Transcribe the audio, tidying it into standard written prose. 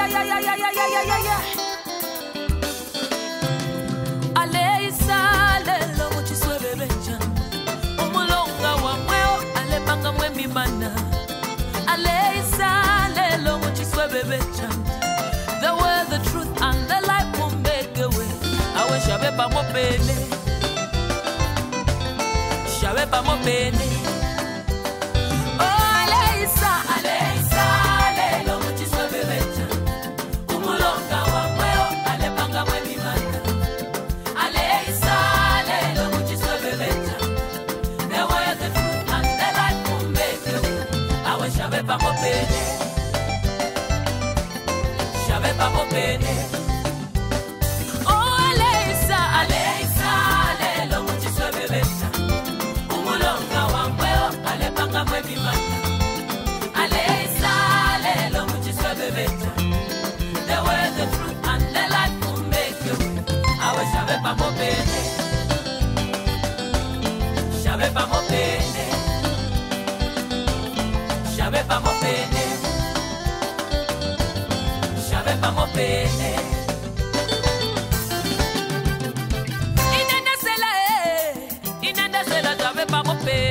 The way, the truth, and the light will make a way. I wish I be more pene. Shall be more pene. Oh, Aleisa, Aleisa, lelo muchiswe bebecha. Umulonga wa mweo, alepanga mwe mimana. Aleisa, lelo muchiswe bebecha. The way, the truth, and the light will make a way. I wish I be more pene. J'avais pas mon pene. Oh, Aleisa, Aleisa, lelo muchiswe bebecha. Umulonga wa mweo, alepanga mwe mimana. Aleisa, lelo muchiswe bebecha. The way, the truth, and the light will make you. I wish j'avais pas mon pene. J'avais pas mon pene. J'avais pas mon pene. Pas mon pene. Inenda sela, j'avais pas mon pene.